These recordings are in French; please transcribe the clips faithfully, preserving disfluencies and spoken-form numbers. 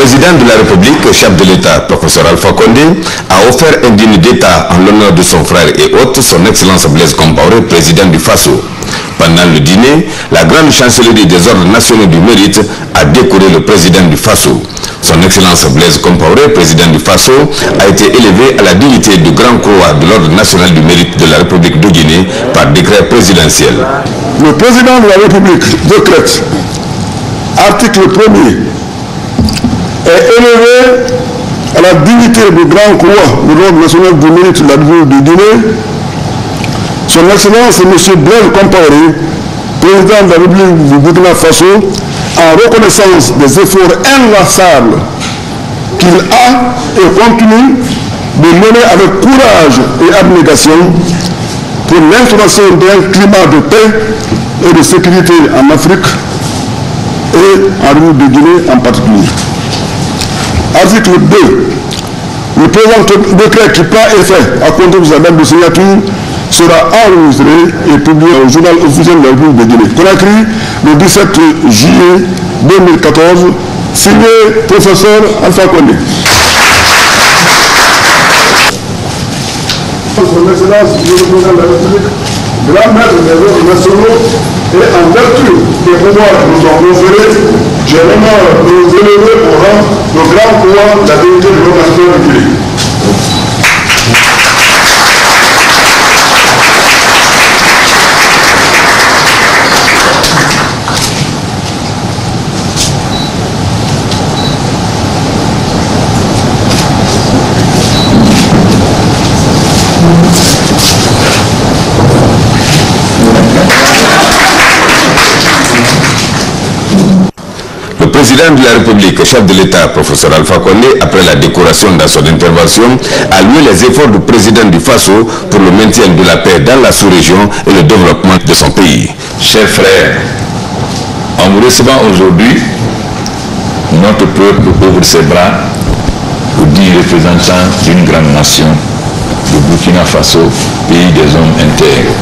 président de la République, chef de l'État, professeur Alpha Condé, a offert un dîner d'État en l'honneur de son frère et hôte, son Excellence Blaise Compaoré, président du Faso. Pendant le dîner, la grande chancellerie des ordres nationaux du mérite a décoré le président du Faso. Son Excellence Blaise Compaoré, président du Faso, a été élevé à la dignité du Grand Croix de l'Ordre national du mérite de la République de Guinée par décret présidentiel. Le président de la République décrète, article premier, est élevé à la dignité du Grand Croix de l'Ordre national du mérite de la République de Guinée. Son Excellence M. Blaise Compaoré, président de la République du Burkina Faso, en reconnaissance des efforts inlassables qu'il a et continue de mener avec courage et abnégation pour l'instauration d'un climat de paix et de sécurité en Afrique et en République de Guinée en particulier. Article deux. Le présent décret qui prend effet à compter de sa date de signature sera enregistré et publié au journal officiel de la République de Guinée. Conakry, le dix-sept juillet deux mille quatorze, signé professeur Alpha Condé. Son Excellence, le président de la République, grand maître des ordres nationaux, et en vertu des pouvoirs que nous avons conférés, j'ai l'honneur de nous élever au rang de grand pouvoir de la dignité de l'Ordre national du mérite. Le président de la République, chef de l'État, professeur Alpha Condé, après la décoration dans son intervention, a loué les efforts du président du Faso pour le maintien de la paix dans la sous-région et le développement de son pays. Chers frères, en vous recevant aujourd'hui, notre peuple ouvre ses bras aux dix représentants d'une grande nation, le Burkina Faso, pays des hommes intègres.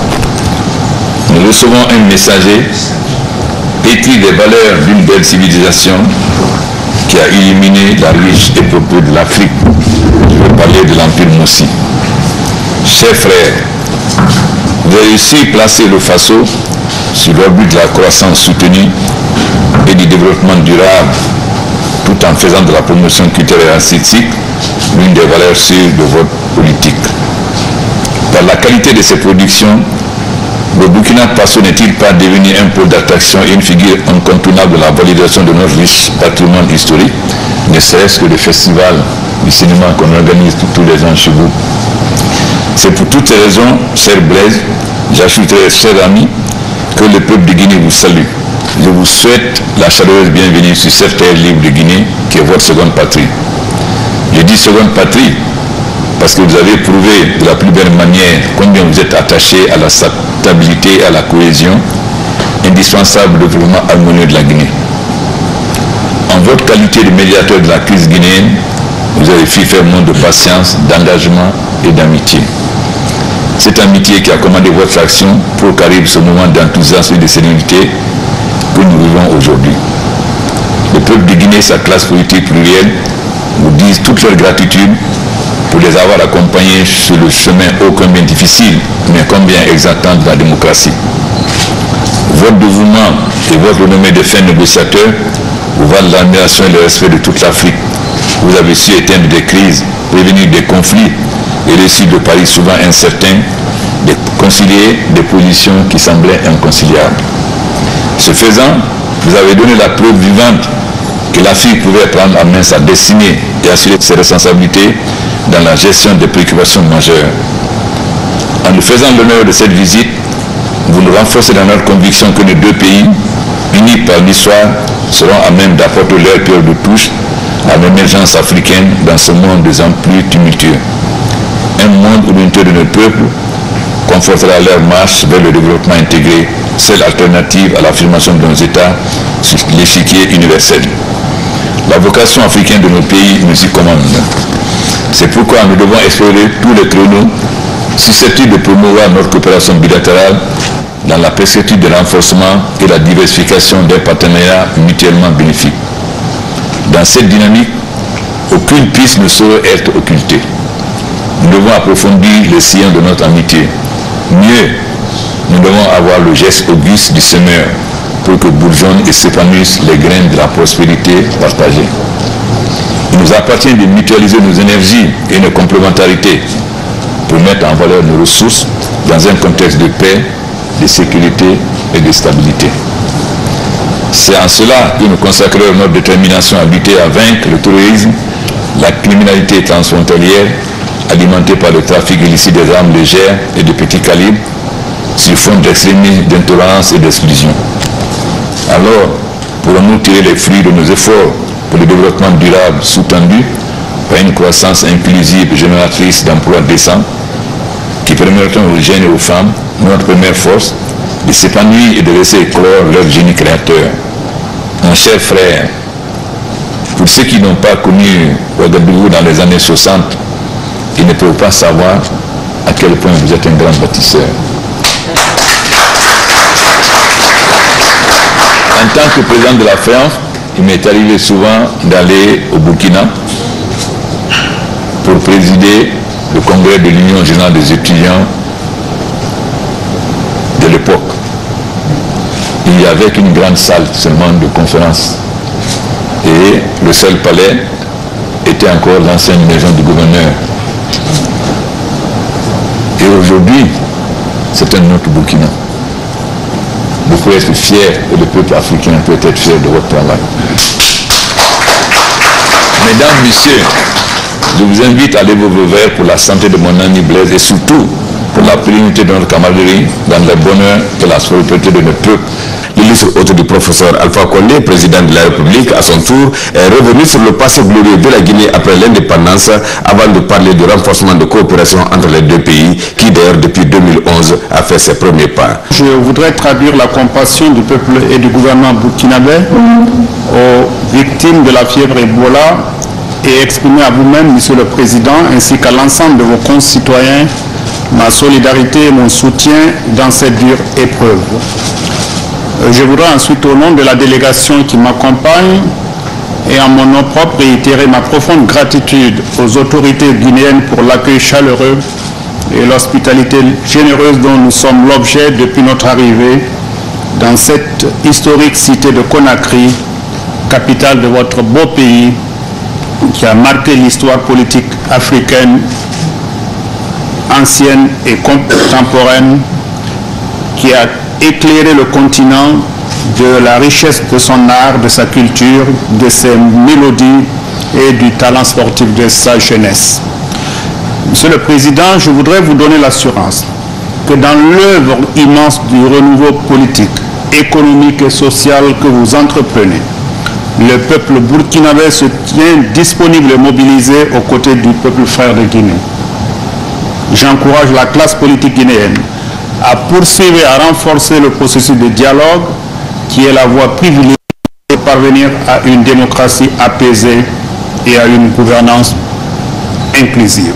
Nous recevons un messager pétri des valeurs d'une belle civilisation qui a éliminé la riche épopée de l'Afrique. Je veux parler de l'Empire Moussi. Chers frères, vous avez réussi à placer le Faso sur l'orbite de la croissance soutenue et du développement durable, tout en faisant de la promotion culturelle et artistique l'une des valeurs sûres de votre politique. Par la qualité de ses productions, le Burkina Faso n'est-il pas devenu un pôle d'attraction et une figure incontournable de la validation de notre riche patrimoine historique, ne serait-ce que le festival du cinéma qu'on organise tous les ans chez vous? C'est pour toutes ces raisons, cher Blaise, j'ajouterai, chers amis, que le peuple de Guinée vous salue. Je vous souhaite la chaleureuse bienvenue sur cette terre libre de Guinée qui est votre seconde patrie. Je dis seconde patrie parce que vous avez prouvé de la plus belle manière combien vous êtes attaché à la stabilité et à la cohésion indispensable au développement harmonieux de la Guinée. En votre qualité de médiateur de la crise guinéenne, vous avez fait faire montre de patience, d'engagement et d'amitié. Cette amitié qui a commandé votre action pour qu'arrive ce moment d'enthousiasme et de sérénité que nous vivons aujourd'hui. Le peuple de Guinée, sa classe politique plurielle, vous disent toute leur gratitude pour les avoir accompagnés sur le chemin ô combien difficile, mais combien exaltant de la démocratie. Votre dévouement et votre renommée de fin négociateur vous valent l'admiration et le respect de toute l'Afrique. Vous avez su éteindre des crises, prévenir des conflits et réussir de paris souvent incertains, de concilier des positions qui semblaient inconciliables. Ce faisant, vous avez donné la preuve vivante que l'Afrique pouvait prendre en main sa destinée et assurer ses responsabilités dans la gestion des préoccupations majeures. En nous faisant l'honneur de cette visite, vous nous renforcez dans notre conviction que nos deux pays, unis par l'histoire, seront à même d'apporter leur pierre de touche à l'émergence africaine dans ce monde de plus en plus tumultueux. Un monde où l'unité de notre peuple confortera leur marche vers le développement intégré, seule alternative à l'affirmation de nos États sur l'échiquier universel. La vocation africaine de nos pays nous y commande. C'est pourquoi nous devons explorer tous les créneaux susceptibles de promouvoir notre coopération bilatérale dans la perspective de renforcement et la diversification des partenariats mutuellement bénéfiques. Dans cette dynamique, aucune piste ne saurait être occultée. Nous devons approfondir les sillons de notre amitié. Mieux, nous devons avoir le geste auguste du semeur pour que bourgeonnent et s'épanouissent les graines de la prospérité partagée. Il nous appartient de mutualiser nos énergies et nos complémentarités pour mettre en valeur nos ressources dans un contexte de paix, de sécurité et de stabilité. C'est en cela que nous consacrons notre détermination à lutter à vaincre le terrorisme, la criminalité transfrontalière alimentée par le trafic illicite des armes légères et de petits calibres sur fond d'extrémisme, d'intolérance et d'exclusion. Alors, pourrons-nous tirer les fruits de nos efforts pour le développement durable sous-tendu par une croissance inclusive et génératrice d'emplois décents qui permettront aux jeunes et aux femmes, notre première force, de s'épanouir et de laisser éclore leur génie créateur. Mon cher frère, pour ceux qui n'ont pas connu Ouagadougou dans les années soixante, ils ne peuvent pas savoir à quel point vous êtes un grand bâtisseur. En tant que président de la France, il m'est arrivé souvent d'aller au Burkina pour présider le congrès de l'Union générale des étudiants de l'époque. Il n'y avait qu'une grande salle seulement de conférence. Et le seul palais était encore l'ancienne maison du gouverneur. Et aujourd'hui, c'est un autre Burkina. Vous pouvez être fier et le peuple africain peut être fier de votre travail. Mesdames, Messieurs, je vous invite à lever vos verres pour la santé de mon ami Blaise et surtout pour la pérennité de notre camaraderie dans le bonheur et la prospérité de notre peuple. L'illustre hôte du professeur Alpha Condé, président de la République, à son tour, est revenu sur le passé glorieux de la Guinée après l'indépendance, avant de parler du renforcement de coopération entre les deux pays, qui d'ailleurs depuis deux mille onze a fait ses premiers pas. Je voudrais traduire la compassion du peuple et du gouvernement burkinabé aux victimes de la fièvre Ebola et exprimer à vous-même, Monsieur le Président, ainsi qu'à l'ensemble de vos concitoyens, ma solidarité et mon soutien dans cette dure épreuve. Je voudrais ensuite, au nom de la délégation qui m'accompagne et en mon nom propre, réitérer ma profonde gratitude aux autorités guinéennes pour l'accueil chaleureux et l'hospitalité généreuse dont nous sommes l'objet depuis notre arrivée dans cette historique cité de Conakry, capitale de votre beau pays, qui a marqué l'histoire politique africaine ancienne et contemporaine, qui a éclairer le continent de la richesse de son art, de sa culture, de ses mélodies et du talent sportif de sa jeunesse. Monsieur le Président, je voudrais vous donner l'assurance que dans l'œuvre immense du renouveau politique, économique et social que vous entreprenez, le peuple burkinabé se tient disponible et mobilisé aux côtés du peuple frère de Guinée. J'encourage la classe politique guinéenne à poursuivre et à renforcer le processus de dialogue qui est la voie privilégiée pour parvenir à une démocratie apaisée et à une gouvernance inclusive.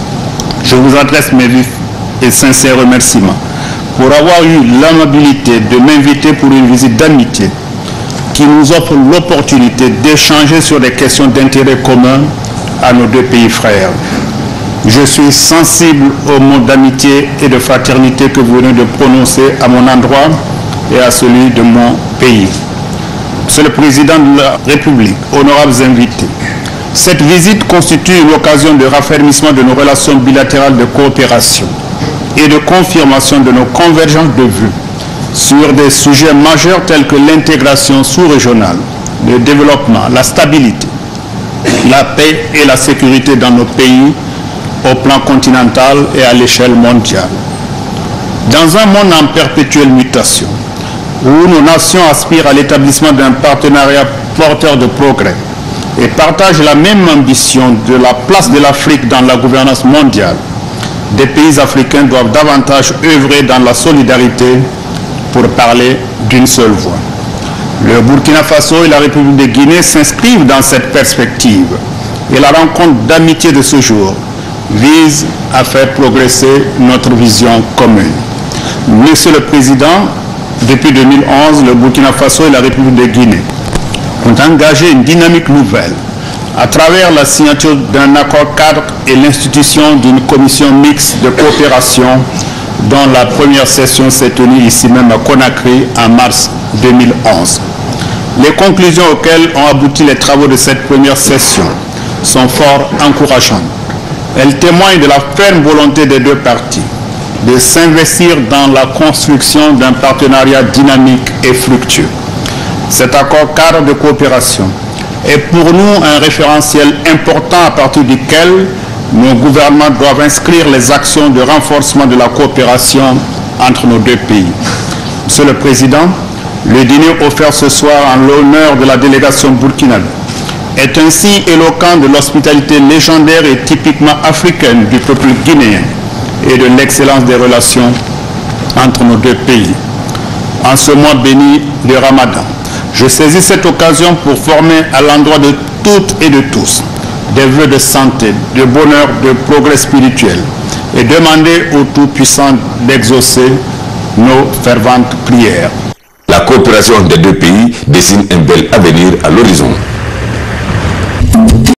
Je vous adresse mes vifs et sincères remerciements pour avoir eu l'amabilité de m'inviter pour une visite d'amitié qui nous offre l'opportunité d'échanger sur des questions d'intérêt commun à nos deux pays frères. Je suis sensible aux mots d'amitié et de fraternité que vous venez de prononcer à mon endroit et à celui de mon pays. Monsieur le Président de la République, honorables invités, cette visite constitue une occasion de raffermissement de nos relations bilatérales de coopération et de confirmation de nos convergences de vues sur des sujets majeurs tels que l'intégration sous-régionale, le développement, la stabilité, la paix et la sécurité dans nos pays, au plan continental et à l'échelle mondiale. Dans un monde en perpétuelle mutation, où nos nations aspirent à l'établissement d'un partenariat porteur de progrès et partagent la même ambition de la place de l'Afrique dans la gouvernance mondiale, des pays africains doivent davantage œuvrer dans la solidarité pour parler d'une seule voix. Le Burkina Faso et la République de Guinée s'inscrivent dans cette perspective et la rencontre d'amitié de ce jour vise à faire progresser notre vision commune. Monsieur le Président, depuis deux mille onze, le Burkina Faso et la République de Guinée ont engagé une dynamique nouvelle à travers la signature d'un accord cadre et l'institution d'une commission mixte de coopération dont la première session s'est tenue ici même à Conakry en mars deux mille onze. Les conclusions auxquelles ont abouti les travaux de cette première session sont fort encourageantes. Elles témoignent de la ferme volonté des deux parties de s'investir dans la construction d'un partenariat dynamique et fructueux. Cet accord cadre de coopération est pour nous un référentiel important à partir duquel nos gouvernements doivent inscrire les actions de renforcement de la coopération entre nos deux pays. Monsieur le Président, le dîner offert ce soir en l'honneur de la délégation burkinabé est ainsi éloquent de l'hospitalité légendaire et typiquement africaine du peuple guinéen et de l'excellence des relations entre nos deux pays. En ce mois béni de Ramadan, je saisis cette occasion pour former à l'endroit de toutes et de tous des vœux de santé, de bonheur, de progrès spirituel et demander au Tout-Puissant d'exaucer nos ferventes prières. La coopération des deux pays dessine un bel avenir à l'horizon.